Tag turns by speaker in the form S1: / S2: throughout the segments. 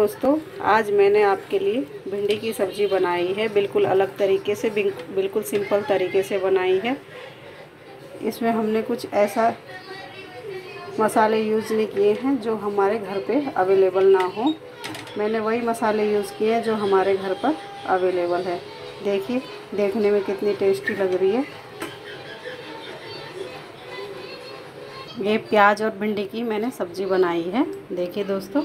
S1: दोस्तों, आज मैंने आपके लिए भिंडी की सब्ज़ी बनाई है। बिल्कुल अलग तरीके से, बिल्कुल सिंपल तरीके से बनाई है। इसमें हमने कुछ ऐसा मसाले यूज़ नहीं किए हैं जो हमारे घर पे अवेलेबल ना हो। मैंने वही मसाले यूज़ किए हैं जो हमारे घर पर अवेलेबल है। देखिए, देखने में कितनी टेस्टी लग रही है। ये प्याज और भिंडी की मैंने सब्ज़ी बनाई है। देखिए दोस्तों,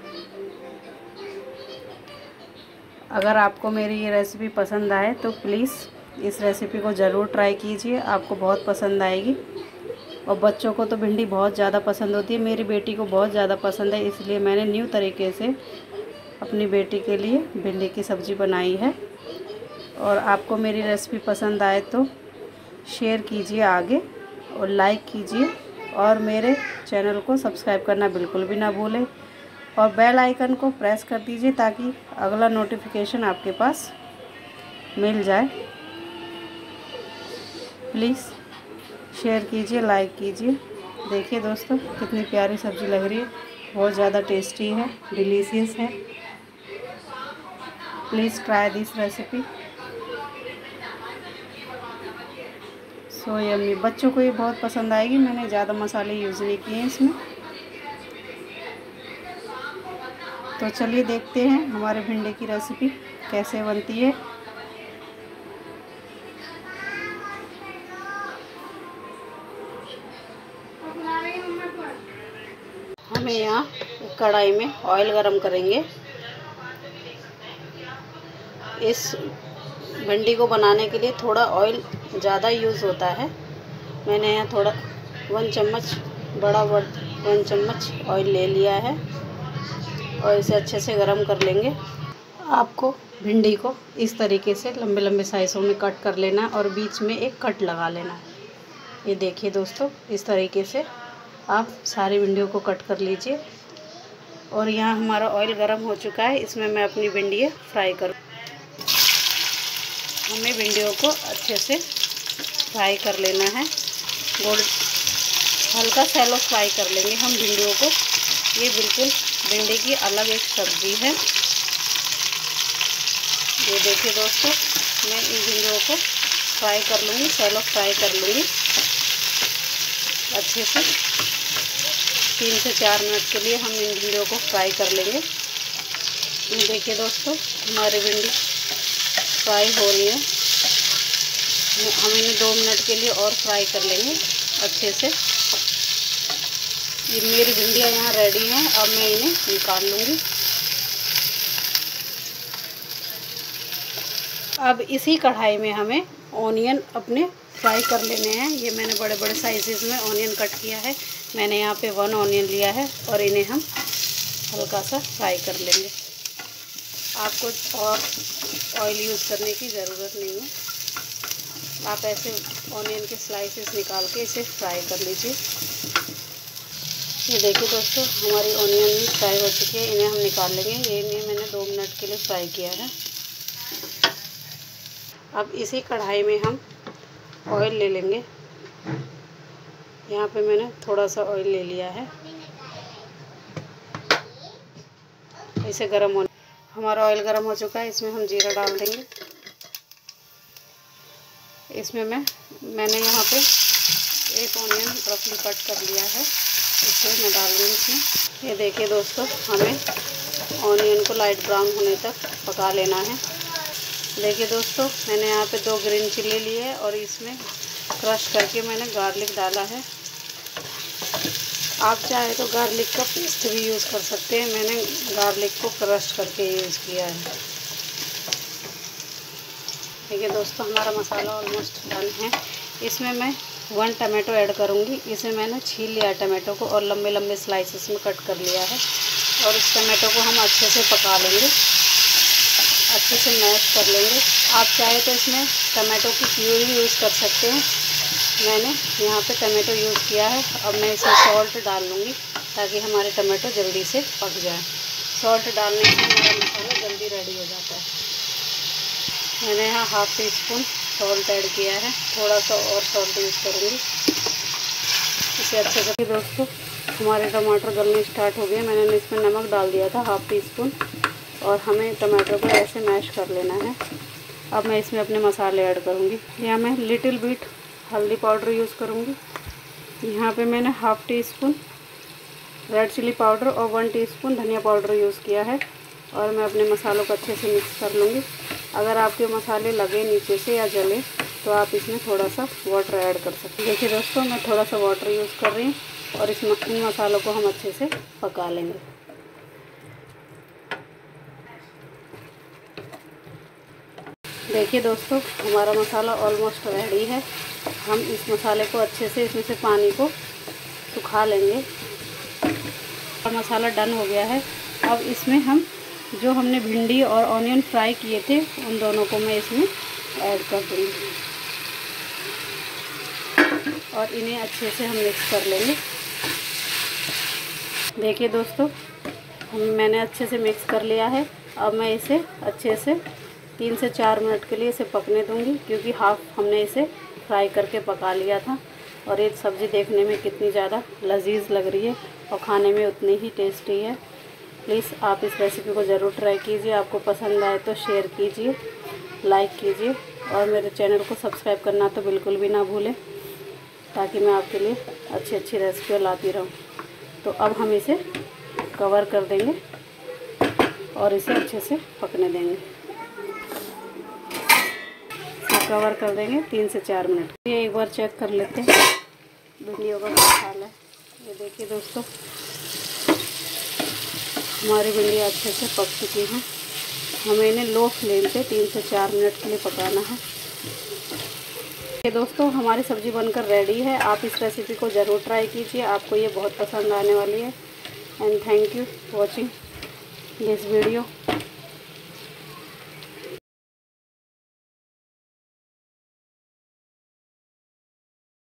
S1: अगर आपको मेरी ये रेसिपी पसंद आए तो प्लीज़ इस रेसिपी को ज़रूर ट्राई कीजिए, आपको बहुत पसंद आएगी। और बच्चों को तो भिंडी बहुत ज़्यादा पसंद होती है, मेरी बेटी को बहुत ज़्यादा पसंद है, इसलिए मैंने न्यू तरीके से अपनी बेटी के लिए भिंडी की सब्ज़ी बनाई है। और आपको मेरी रेसिपी पसंद आए तो शेयर कीजिए आगे और लाइक कीजिए, और मेरे चैनल को सब्सक्राइब करना बिल्कुल भी ना भूलें, और बेल आइकन को प्रेस कर दीजिए ताकि अगला नोटिफिकेशन आपके पास मिल जाए। प्लीज़ शेयर कीजिए, लाइक कीजिए। देखिए दोस्तों, कितनी प्यारी सब्ज़ी लग रही है, बहुत ज़्यादा टेस्टी है, डिलीशियस है। Please try this recipe, so yummy. बच्चों को ये बहुत पसंद आएगी। मैंने ज़्यादा मसाले यूज़ नहीं किए हैं इसमें। तो चलिए देखते हैं हमारे भिंडी की रेसिपी कैसे बनती है। हमें यहाँ कढ़ाई में ऑयल गरम करेंगे। इस भिंडी को बनाने के लिए थोड़ा ऑयल ज़्यादा यूज़ होता है। मैंने यहाँ थोड़ा 1 चम्मच, बड़ा 1 चम्मच ऑयल ले लिया है और इसे अच्छे से गरम कर लेंगे। आपको भिंडी को इस तरीके से लंबे लंबे साइज़ों में कट कर लेना और बीच में एक कट लगा लेना। ये देखिए दोस्तों, इस तरीके से आप सारी भिंडियों को कट कर लीजिए। और यहाँ हमारा ऑयल गरम हो चुका है, इसमें मैं अपनी भिंडियाँ फ्राई करूँ। हमें भिंडियों को अच्छे से फ्राई कर लेना है। हल्का सैलो फ्राई कर लेंगे हम भिंडियों को। ये बिल्कुल भिंडी की अलग एक सब्ज़ी है। ये देखिए दोस्तों, मैं इन भिंडियों को फ्राई कर लूँगी, सैलो फ्राई कर लूँगी अच्छे से। 3 से 4 मिनट के लिए हम इन भिंडियों को फ्राई कर लेंगे। ये देखिए दोस्तों, हमारी भिंडी फ्राई हो रही है। हम इन्हें 2 मिनट के लिए और फ्राई कर लेंगे अच्छे से। ये मेरी भिंडियाँ यहाँ रेडी हैं, अब मैं इन्हें निकाल लूँगी। अब इसी कढ़ाई में हमें ऑनियन अपने फ्राई कर लेने हैं। ये मैंने बड़े बड़े साइज़ में ऑनियन कट किया है। मैंने यहाँ पे 1 ऑनियन लिया है और इन्हें हम हल्का सा फ्राई कर लेंगे। आपको और ऑयल यूज़ करने की ज़रूरत नहीं है, आप ऐसे ऑनियन के स्लाइसेस निकाल के इसे फ्राई कर लीजिए। ये देखिए दोस्तों, हमारी ऑनियन भी फ्राई हो चुकी है, इन्हें हम निकाल लेंगे। ये इन्हें मैंने 2 मिनट के लिए फ्राई किया है। अब इसी कढ़ाई में हम ऑयल ले लेंगे। यहाँ पे मैंने थोड़ा सा ऑयल ले लिया है, इसे गर्म होने। हमारा ऑयल गर्म हो चुका है, इसमें हम जीरा डाल देंगे। इसमें मैंने यहाँ पे 1 ऑनियन रफली कट कर लिया है, इसे मैं डाल दूँगी इसमें। ये देखिए दोस्तों, हमें ऑनियन को लाइट ब्राउन होने तक पका लेना है। देखिए दोस्तों, मैंने यहाँ पे 2 ग्रीन चिल्ली लिए है और इसमें क्रश करके मैंने गार्लिक डाला है। आप चाहे तो गार्लिक का पेस्ट भी यूज़ कर सकते हैं, मैंने गार्लिक को क्रश करके यूज़ किया है। देखिए दोस्तों, हमारा मसाला ऑलमोस्ट डन है। इसमें मैं 1 टमाटो ऐड करूँगी। इसे मैंने छील लिया है टमाटो को और लंबे लंबे स्लाइसेस में कट कर लिया है। और इस टमाटो को हम अच्छे से पका लेंगे, अच्छे से मैश कर लेंगे। आप चाहे तो इसमें टमाटो की प्यूरी भी यूज़ कर सकते हैं, मैंने यहाँ पे टमाटो यूज़ किया है। अब मैं इसमें सॉल्ट डाल लूँगी ताकि हमारे टमाटो जल्दी से पक जाए। सॉल्ट डालने से हमारा मसाला जल्दी रेडी हो जाता है। मैंने यहाँ 1/2 टीस्पून सॉल्ट ऐड किया है, थोड़ा सा और सॉल्ट यूज़ करूँगी इसे अच्छे से। दोस्तों, हमारे टमाटर गलने स्टार्ट हो गए। मैंने इसमें नमक डाल दिया था 1/2 टीस्पून। और हमें टमाटर को ऐसे मैश कर लेना है। अब मैं इसमें अपने मसाले ऐड करूँगी। यहाँ मैं लिटिल बिट हल्दी पाउडर यूज़ करूँगी। यहाँ पे मैंने half teaspoon red chilli powder और 1 टीस्पून धनिया पाउडर यूज़ किया है। और मैं अपने मसालों को अच्छे से मिक्स कर लूँगी। अगर आपके मसाले लगे नीचे से या जले तो आप इसमें थोड़ा सा वाटर ऐड कर सकते हैं। देखिए दोस्तों, मैं थोड़ा सा वाटर यूज़ कर रही हूँ और इन मसालों को हम अच्छे से पका लेंगे। देखिए दोस्तों, हमारा मसाला ऑलमोस्ट रेडी है। हम इस मसाले को अच्छे से इसमें से पानी को सुखा लेंगे और मसाला डन हो गया है। अब इसमें हम जो हमने भिंडी और ऑनियन फ्राई किए थे उन दोनों को मैं इसमें ऐड कर दूँगी और इन्हें अच्छे से हम मिक्स कर लेंगे। देखिए दोस्तों, मैंने अच्छे से मिक्स कर लिया है। अब मैं इसे अच्छे से 3 से 4 मिनट के लिए इसे पकने दूंगी, क्योंकि हाफ हमने इसे फ्राई करके पका लिया था। और ये सब्ज़ी देखने में कितनी ज़्यादा लजीज लग रही है और खाने में उतनी ही टेस्टी है। प्लीज़ आप इस रेसिपी को ज़रूर ट्राई कीजिए। आपको पसंद आए तो शेयर कीजिए, लाइक कीजिए और मेरे चैनल को सब्सक्राइब करना तो बिल्कुल भी ना भूलें, ताकि मैं आपके लिए अच्छी अच्छी रेसिपी लाती रहूं। तो अब हम इसे कवर कर देंगे और इसे अच्छे से पकने देंगे। इसे कवर कर देंगे 3 से 4 मिनट। ये एक बार चेक कर लेते हैं भिंडियों का क्या हाल है। ये देखिए दोस्तों, हमारी भिंडियाँ अच्छे से पक चुकी हैं। हमें इन्हें लो फ्लेम पे 3 से 4 मिनट के लिए पकाना है। ये दोस्तों, हमारी सब्ज़ी बनकर रेडी है। आप इस रेसिपी को ज़रूर ट्राई कीजिए, आपको ये बहुत पसंद आने वाली है। And thank you watching this video.